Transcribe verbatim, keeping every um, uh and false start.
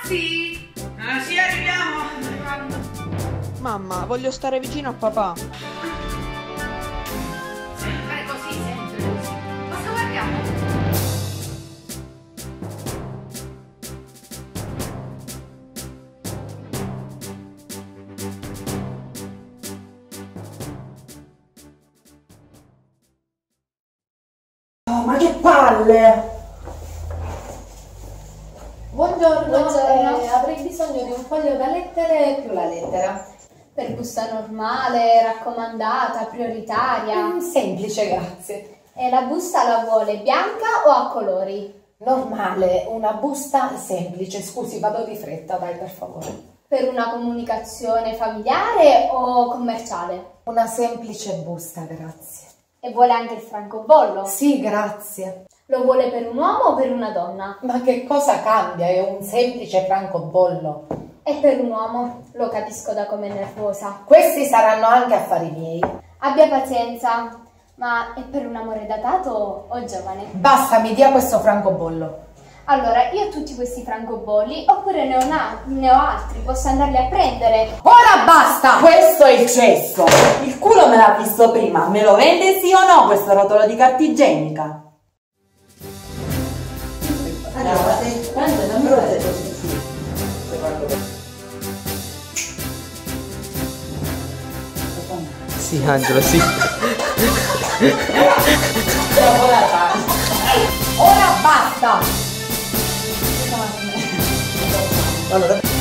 Ragazzi! Ah, sì, arriviamo! Mamma, voglio stare vicino a papà. Sempre così, sempre così. Cosa guardiamo? Oh, ma che palle! Buongiorno, Buongiorno. eh, avrei bisogno di un foglio da lettere più la lettera. Per busta normale, raccomandata, prioritaria. Mm, semplice, grazie. E la busta la vuole bianca o a colori? Normale, una busta semplice. Scusi, vado di fretta, dai, per favore. Per una comunicazione familiare o commerciale? Una semplice busta, grazie. E vuole anche il francobollo? Sì, grazie. Lo vuole per un uomo o per una donna? Ma che cosa cambia? È un semplice francobollo. E per un uomo, lo capisco da com'è nervosa. Questi saranno anche affari miei. Abbia pazienza, ma è per un amore datato o giovane? Basta, mi dia questo francobollo. Allora, io ho tutti questi francobolli, oppure ne ho, una, ne ho altri, posso andarli a prendere. Ora basta! Questo è il cesso! Il culo me l'ha visto prima, me lo vende sì o no questo rotolo di carta igienica? Allora, se quando non me lo vedo così. Sì, Angelo, sì. Ora basta! Allora.